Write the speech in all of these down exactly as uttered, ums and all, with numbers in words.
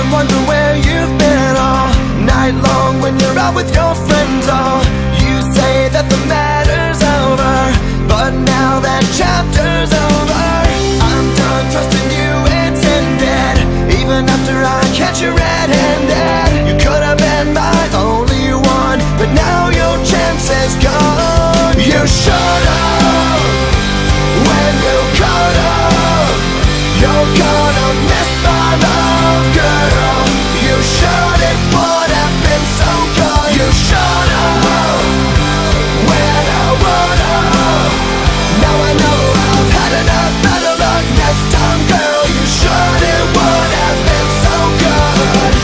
on, wonder where you've been all night long when you're out with your friends. All you say that the matter's over, but now that chapter's over. I'm done trusting you, it's ended. Even after I catch you red-handed, you could have been my only one, but now your chance is gone. You should've, when you could've. You're gonna miss my love, girl. You should, it would have been so good. You should've, when I would've. Now I know I've had enough, better luck next time, girl. You should, it would have been so good.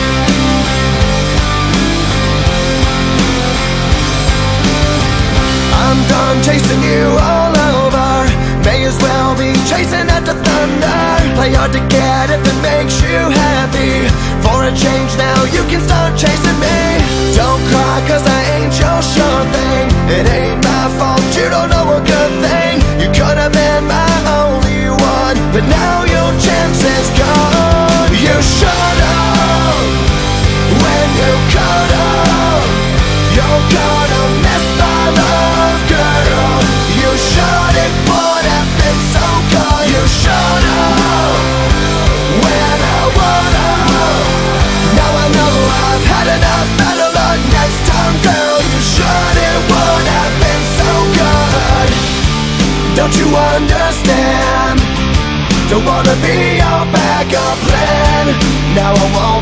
I'm done chasing you all over. May as well be chasing after thunder. Play hard to get if it makes you happy. For a change now you can start chasing me. Don't cry cause I ain't your sure thing. It ain't my fault, you don't know a good thing. You could have been my only one, but now your chance is gone. You should've, when you could've. You're gonna miss my love, girl. You should, it would have been so good. You should've, when I would've. Now I know I've had enough, better luck next time, girl. You should, it would have been so good. Don't you understand? Don't wanna be your backup plan. Now I won't